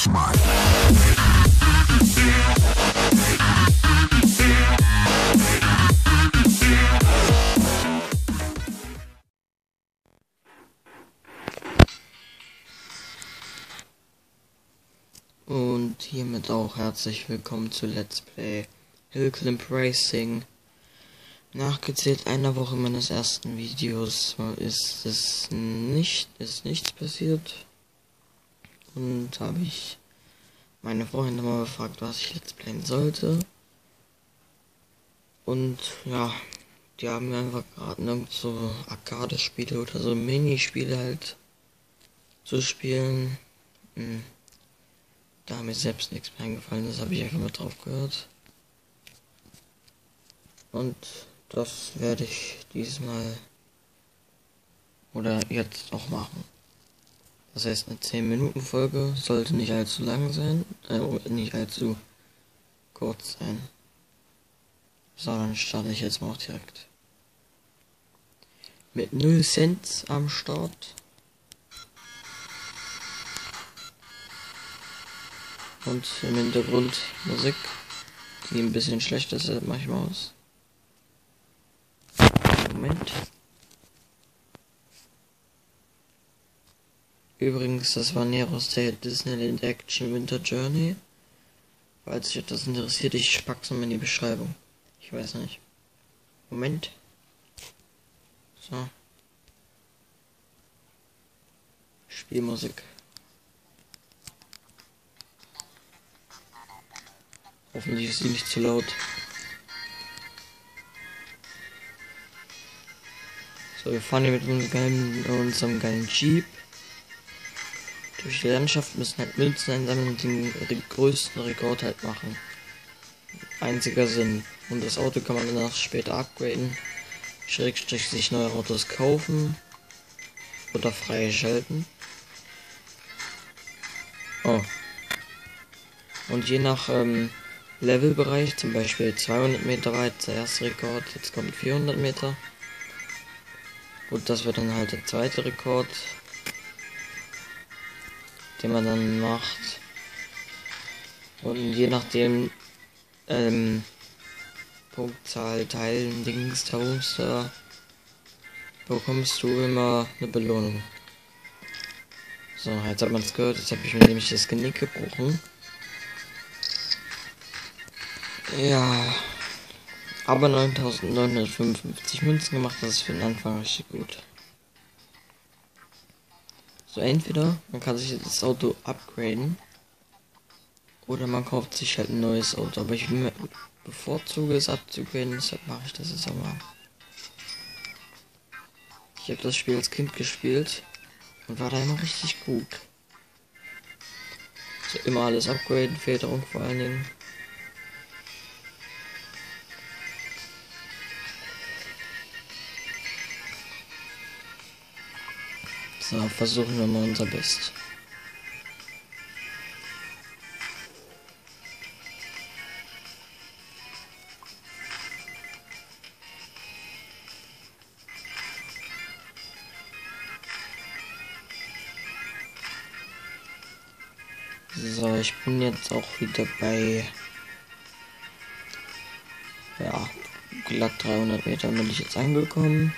Flashback. Und hiermit auch herzlich willkommen zu Let's Play Hill Climb Racing. Nachgezählt einer Woche meines ersten Videos ist nichts passiert. Und habe ich meine Freunde mal gefragt, was ich Let's Playen sollte. Und ja, die haben mir einfach geraten, irgend so Arcade-Spiele oder so Minispiele halt zu spielen. Da mir selbst nichts mehr eingefallen ist, habe ich einfach mal drauf gehört. Und das werde ich diesmal oder jetzt auch machen. Das heißt, eine 10-Minuten-Folge sollte nicht allzu lang sein, nicht allzu kurz sein. Sondern starte ich jetzt mal auch direkt. Mit 0 Cent am Start. Und im Hintergrund Musik, die ein bisschen schlecht ist, mache ich mal aus. Moment. Übrigens, das war Neros der Disneyland Action Winter Journey. Falls sich das interessiert, ich pack's mal in die Beschreibung. Ich weiß nicht. Moment. So. Spielmusik. Hoffentlich ist sie nicht zu laut. So, wir fahren hier mit unserem geilen Jeep. Durch die Landschaft müssen halt Münzen einsammeln und den größten Rekord halt machen. Einziger Sinn. Und das Auto kann man danach später upgraden. Schrägstrich sich neue Autos kaufen. Oder freischalten. Oh. Und je nach Levelbereich, zum Beispiel 200 Meter weit, der erste Rekord, jetzt kommt 400 Meter. Gut, das wird dann halt der zweite Rekord, den man dann macht. Und je nachdem, Punktzahl, Teilen, Dings, da bekommst du immer eine Belohnung. So, jetzt hat man es gehört, jetzt habe ich mir nämlich das Genick gebrochen. Ja, aber 9.955 Münzen gemacht, das ist für den Anfang richtig gut. So, entweder man kann sich das Auto upgraden oder man kauft sich halt ein neues Auto, aber ich bevorzuge es abzugraden, deshalb mache ich das jetzt auch mal. Ich habe das Spiel als Kind gespielt und war da immer richtig gut. So, immer alles upgraden, Federung vor allen Dingen. So, versuchen wir mal unser Bestes. So, ich bin jetzt auch wieder bei, ja, glatt 300 Meter bin ich jetzt angekommen.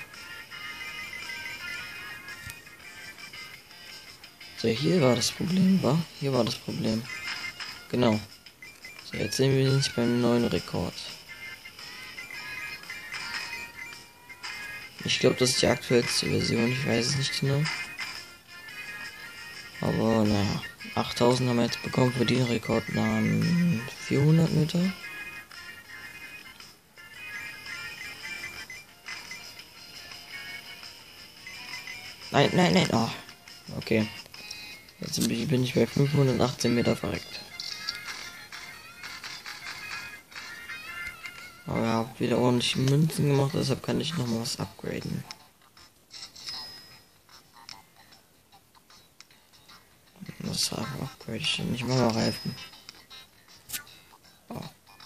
So, hier war das Problem, war? Hier war das Problem. Genau. So, jetzt sind wir nicht beim neuen Rekord. Ich glaube, das ist die aktuellste Version, ich weiß es nicht genau. Aber naja, 8000 haben wir jetzt bekommen für den Rekord nach 400 Meter. Nein, oh. Okay. Jetzt bin ich bei 518 Meter verreckt. Aber ich habe wieder ordentlich Münzen gemacht, deshalb kann ich noch mal was upgraden. Was upgrade ich denn? Ich mache mal Reifen. Oh.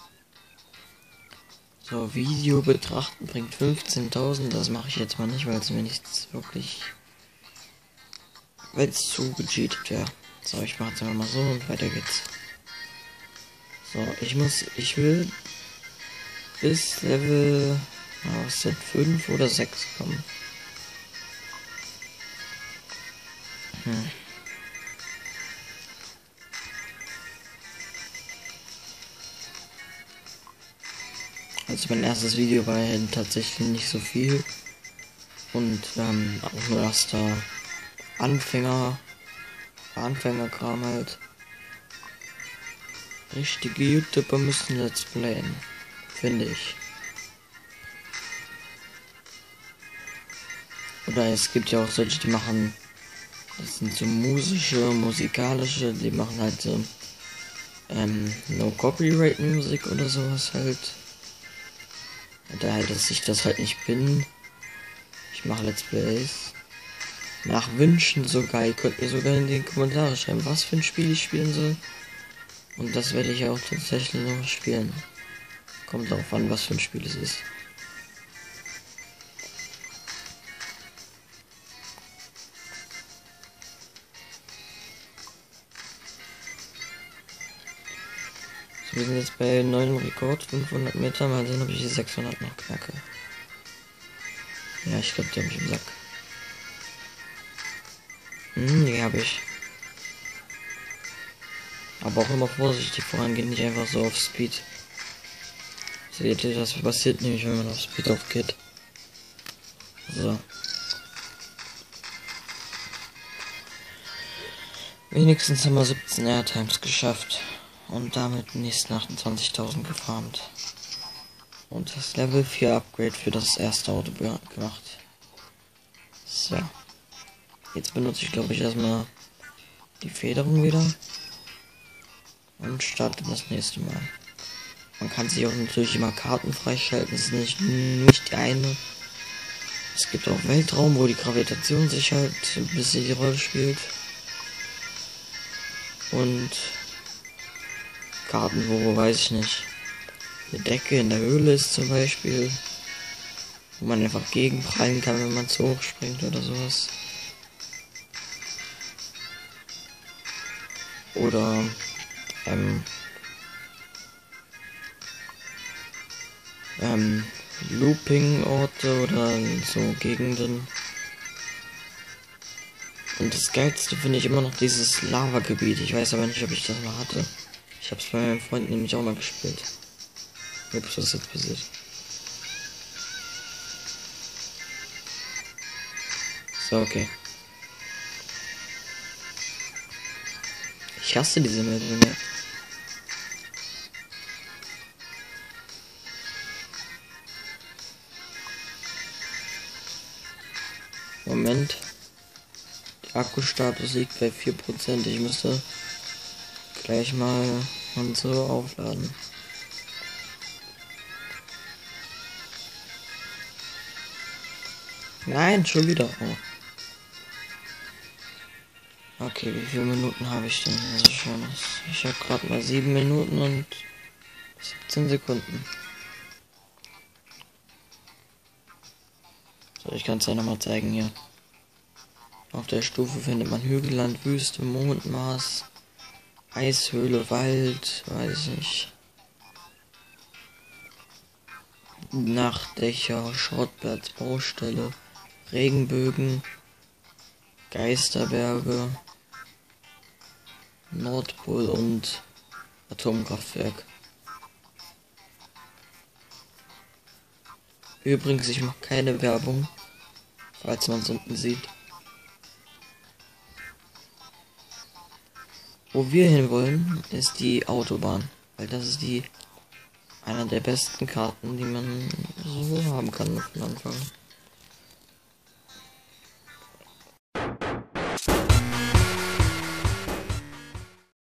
So, Video betrachten bringt 15.000. Das mache ich jetzt mal nicht, weil es mir nichts wirklich, weil es zu gecheatet wäre. So, ich mache jetzt einfach mal so und weiter geht's. So, ich will bis Level, was sind 5 oder 6 kommen. Also mein erstes Video war ja tatsächlich nicht so viel. Und auch nur erster Anfängerkram halt. Richtige YouTuber müssen Let's Playen, finde ich. Oder es gibt ja auch solche, die machen, das sind so musikalische, die machen halt so No Copyright Music oder sowas halt. Daher, dass ich das halt nicht bin. Ich mache Let's Plays. Nach Wünschen sogar. Ihr könnt mir sogar in die Kommentare schreiben, was für ein Spiel ich spielen soll. Und das werde ich auch tatsächlich noch spielen. Kommt darauf an, was für ein Spiel es ist. So, wir sind jetzt bei neuem Rekord, 500 Meter. Mal sehen, ob ich die 600 noch knacke. Ja, ich glaube, die habe ich im Sack. Die habe ich. Aber auch immer vorsichtig vorangehen, nicht einfach so auf Speed. Seht ihr, das passiert nämlich, wenn man auf Speed aufgeht. So. Wenigstens haben wir 17 Airtimes geschafft. Und damit die nächsten 28.000 gefarmt. Und das Level 4 Upgrade für das erste Auto gemacht. So. Jetzt benutze ich, glaube ich, erstmal die Federung wieder. Und starte das nächste Mal. Man kann sich auch natürlich immer Karten freischalten. Das ist nicht die eine. Es gibt auch Weltraum, wo die Gravitation sich halt ein bisschen die Rolle spielt. Und Karten, wo, weiß ich nicht, eine Decke in der Höhle ist zum Beispiel, wo man einfach gegenprallen kann, wenn man zu hoch springt oder sowas. Oder Looping-Orte oder so Gegenden. Und das Geilste finde ich immer noch dieses Lava-Gebiet. Ich weiß aber nicht, ob ich das mal hatte. Ich habe es bei meinem Freund nämlich auch mal gespielt. Ups, was ist jetzt passiert? So, okay. Ich hasse diese Meldung. Moment. Der Akkustatus liegt bei 4%. Ich müsste gleich mal und so aufladen. Nein, schon wieder. Oh. Okay, wie viele Minuten habe ich denn? Also schon. Ich habe gerade mal 7 Minuten und 17 Sekunden. So, ich kann es ja nochmal zeigen hier. Auf der Stufe findet man Hügelland, Wüste, Mondmaß, Eishöhle, Wald, weiß nicht. Nachtdächer, Schrottplatz, Baustelle, Regenbögen, Geisterberge, Nordpol und Atomkraftwerk. Übrigens, ich mache keine Werbung, falls man es unten sieht. Wo wir hin wollen, ist die Autobahn, weil das ist einer der besten Karten, die man so haben kann am Anfang.